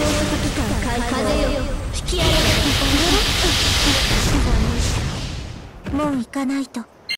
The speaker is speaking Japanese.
風よ引き上げて。もう行かないと。